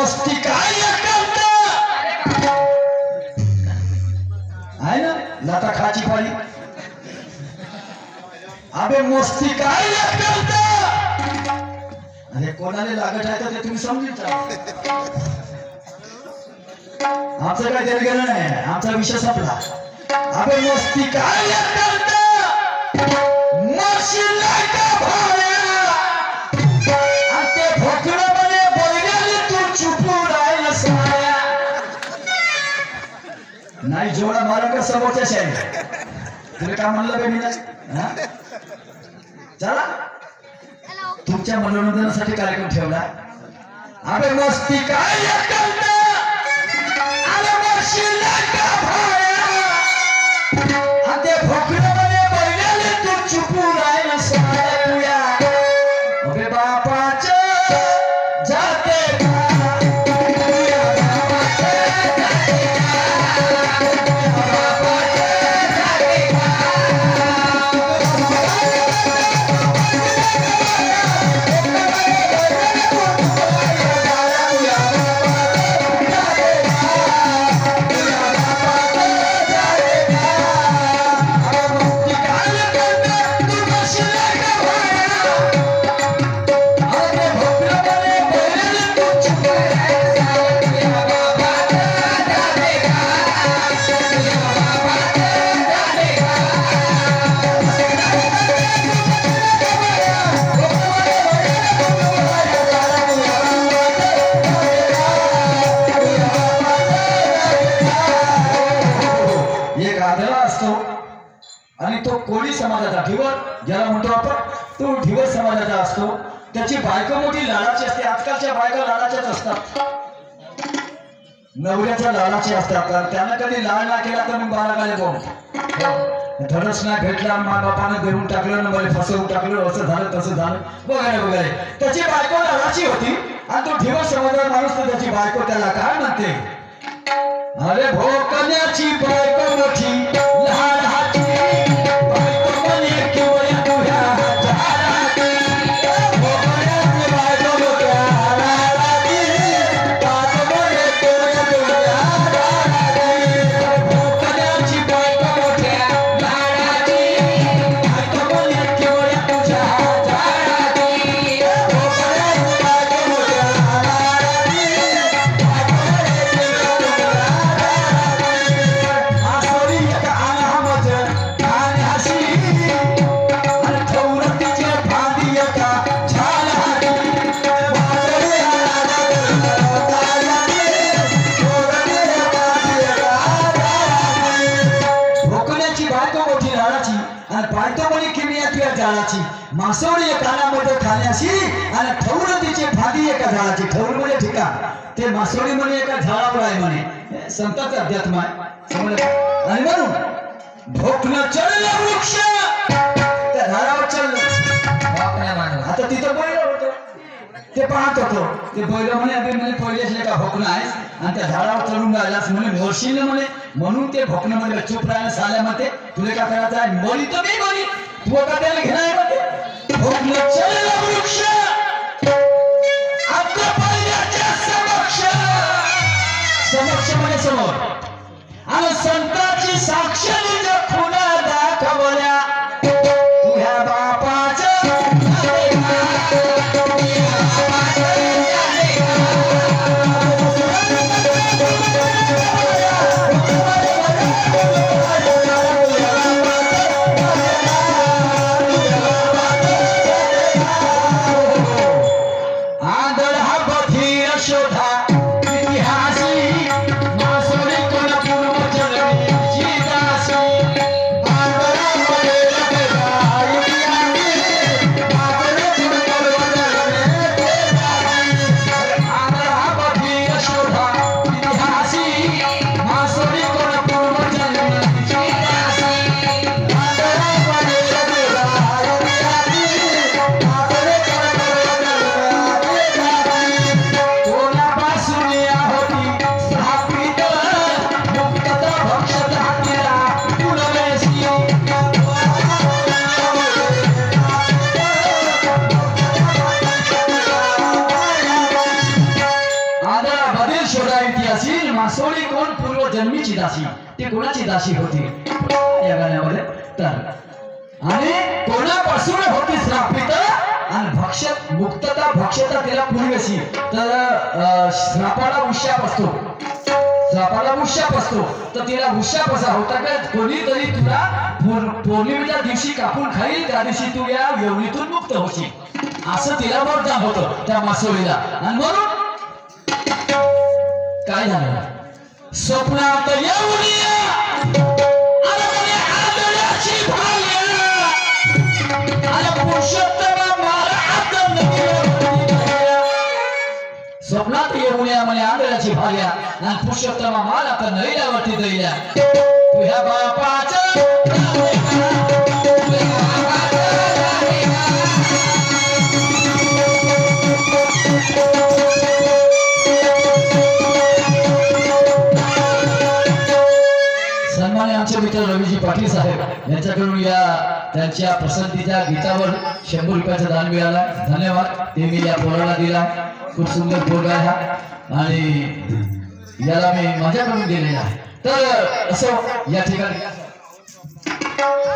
मस्ती काय करता आहे ना लाता खाची पाडी अबे मस्ती काय करता अरे कोणाला लागत आहे तर तुम्ही समजून जा आमचं काय त्याला गेलं नाही आमचा विषय संपला अबे मस्ती काय करता मशीन लागा भाड्या आणि ते भोकड्यामध्ये बैलाले तू चुपू राहिला साया नाही जेवढा मारा का समोरच्या शाही तुला काय म्हणलं बे मी नाही चला तुमच्या मनोरंजनासाठी कार्यक्रम ठेवला अबे मस्ती काय करता अरे मशीन लागा भाड्या आणि ते भोकड्यामध्ये बैलाले तू चुपू राहिला साया तुया अबे बापाच्या जाते आणि तो कोळी समाजाचा ढिवर ज्याला म्हणतो आपण तो ढिवर समाजाचा असतो त्याची बायको मोठी लाडाची असते आजकालच्या बायका लाडाच्याच असतात नवऱ्याच्या लाडाचे असतात कारण त्यानं कधी लाड ना केला तर मग बाळगाले बोल धडस नाही भेटला मा बापानं देऊन टाकलं ना मला फसवून टाकलं असं झालं तसं झालं वगैरे वगैरे त्याची बायको लाडाची होती आणि तो ढिवर समाजाचा माणूस तर त्याची बायको त्याला काय म्हणते अरे भोकण्याची बायको मोठी लहान हाती मासोळी कानामध्ये खाण्याशी आणि ठौर तिचे भागी एका झाडाची ठौर म्हणजे ठिकाण ते मासोळी म्हणे एका झाडावर आहे म्हणे संतांचा अध्यात्म आहे समजलं आणि म्हणून भोकणं चढलं वृक्ष त्या झाडावर चढलं आता तिथं बैल होतं ते पाहत होतो ते बैल म्हणे अबे म्हणे पहिले का भोकणं आहेस आणि त्या झाडावर चढून राहिलास म्हणे मोर्शील म्हणे म्हणून ते भोकणं मध्ये चूप राहिलं साल्यामध्ये तुला काय करायचं आहे मरी तर मी मरी तू का त्याला घेणार मध्ये भोकणं चढलं वृक्ष आपल्या बैलाच्या समक्ष समक्ष म्हणजे समोर आणि संतांची साक्ष निज खुणा दाखवल्या तुझ्या बापाच्या इतिहासी मासोळी कोल्हापूर मासोळी कोण पूर्वजन्मीची दासी, ती कोणाची दासी होती या गाण्यामध्ये. तर आणि कोणापासून होती श्रापित आणि भक्षक मुक्तता भक्षता तिला पूर्वेशी. तर श्रापाला उशाप असतो, श्रापाला उशाप असतो, तर तिला उशाप असा होता का कोणीतरी तुला पौर्णिमेच्या दिवशी कापून खाईल, त्या दिवशी तू या योनीतून मुक्त होशील, असं तिला वरदान होतं त्या मासोळीला. आणि म्हणून काय झालं, स्वप्नात येऊन स्वप्नात येऊन म्हणे आंधळ्याची भार्या आणि पुरुषोत्तमा माल आता नैरावरती दैल्या. तुझ्या बापाचं सन्मान्य आमचे मित्र रवीजी पाटील साहेब यांच्याकडून या त्यांच्या पसंतीच्या गीतावर 100 रुपयाचं दान मिळालं. धन्यवाद, ते मी या पोराला दिला. खूप सुंदर पोरगा आहे आणि याला मी माझ्याकडून दिलेला आहे. तर असं या ठिकाणी